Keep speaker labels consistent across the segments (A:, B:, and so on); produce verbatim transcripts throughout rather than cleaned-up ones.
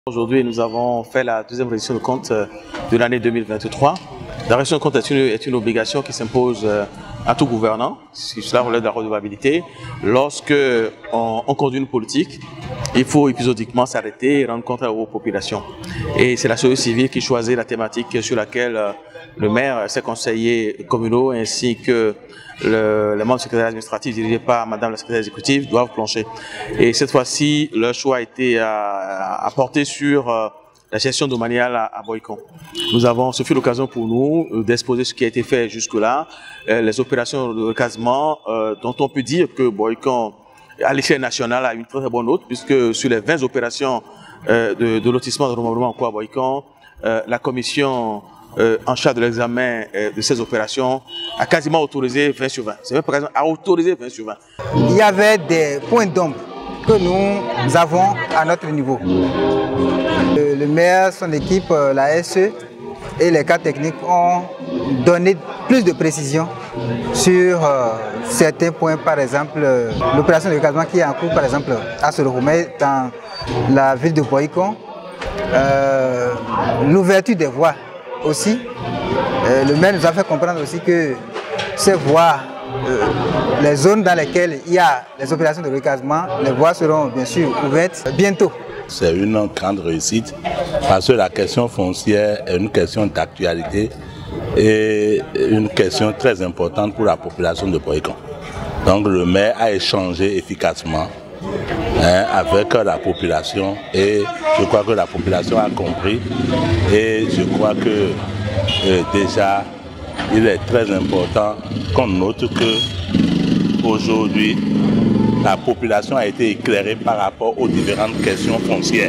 A: Aujourd'hui, nous avons fait la deuxième révision de compte de l'année deux mille vingt-trois. La révision de compte est une, est une obligation qui s'impose à tout gouvernant, si cela relève de la redevabilité. Lorsque on, on conduit une politique, il faut épisodiquement s'arrêter et rendre compte aux populations. Et c'est la société civile qui choisit la thématique sur laquelle le maire, ses conseillers communaux ainsi que le, les membres du secrétaire administratif dirigés par Madame la secrétaire exécutive doivent plancher. Et cette fois-ci, leur choix a été à, à porter sur euh, la gestion domaniale à, à Boycon. Nous avons, ce fut l'occasion pour nous euh, d'exposer ce qui a été fait jusque-là, euh, les opérations de recasement euh, dont on peut dire que Boycon, à l'échelle nationale, a une très, très bonne note, puisque sur les vingt opérations euh, de, de lotissement de remembrement en cours à Boycon, euh, la commission Euh, en charge de l'examen euh, de ces opérations a quasiment autorisé vingt sur vingt. C'est même par exemple a autorisé vingt sur vingt.
B: Il y avait des points d'ombre que nous avons à notre niveau. Le, le maire, son équipe, la S E et les cadres techniques ont donné plus de précision sur euh, certains points, par exemple euh, l'opération de recasement qui est en cours, par exemple à Sorohomey dans la ville de Boycon, euh, l'ouverture des voies. Aussi, euh, le maire nous a fait comprendre aussi que ces voies, euh, les zones dans lesquelles il y a les opérations de recasement, les voies seront bien sûr ouvertes bientôt.
C: C'est une grande réussite parce que la question foncière est une question d'actualité et une question très importante pour la population de Boycon. Donc le maire a échangé efficacement hein, avec la population et je crois que la population a compris et je crois que euh, déjà il est très important qu'on note que aujourd'hui la population a été éclairée par rapport aux différentes questions foncières.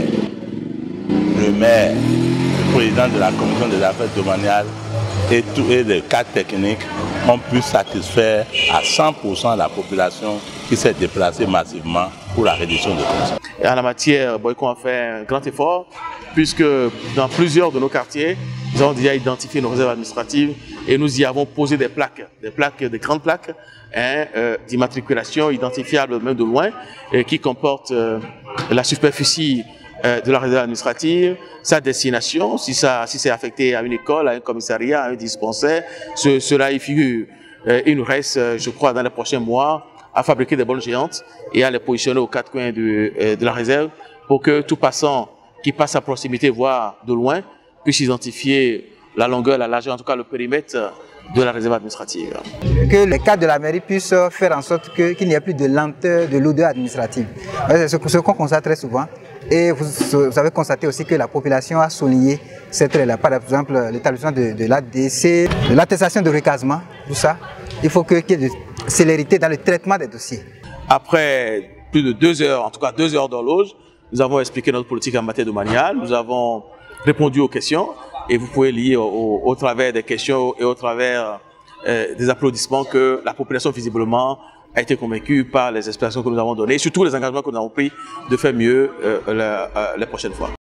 C: Le maire, le président de la commission des affaires domaniales et, tout, et les cadres techniques ont pu satisfaire à cent pour cent la population qui s'est déplacée massivement pour la réduction de comptes.
A: En la matière, Boycon a fait un grand effort puisque dans plusieurs de nos quartiers, nous avons déjà identifié nos réserves administratives et nous y avons posé des plaques, des plaques, des grandes plaques hein, euh, d'immatriculation identifiables même de loin et qui comportent euh, la superficie euh, de la réserve administrative, sa destination, si, ça, si c'est affecté à une école, à un commissariat, à un dispensaire, ce, cela y figure. Euh, il nous reste, euh, je crois, dans les prochains mois, à fabriquer des bonnes géantes et à les positionner aux quatre coins de, euh, de la réserve pour que tout passant qui passe à proximité, voire de loin, puisse identifier la longueur, la largeur, en tout cas le périmètre de la réserve administrative.
B: Que les cadres de la mairie puissent faire en sorte qu'il qu'il n'y ait plus de lenteur, de lourdeur administrative. C'est ce qu'on constate très souvent. Et vous, vous avez constaté aussi que la population a souligné ces traits-là. Par exemple, l'établissement de, de l'A D C, de l'attestation de recasement, tout ça. Il faut qu'il y ait de célérité dans le traitement des dossiers.
A: Après plus de deux heures, en tout cas deux heures d'horloge, nous avons expliqué notre politique en matière domaniale, nous avons répondu aux questions et vous pouvez lire au, au travers des questions et au travers euh, des applaudissements que la population visiblement a été convaincue par les explications que nous avons données et surtout les engagements que nous avons pris de faire mieux euh, la, euh, les prochaines fois.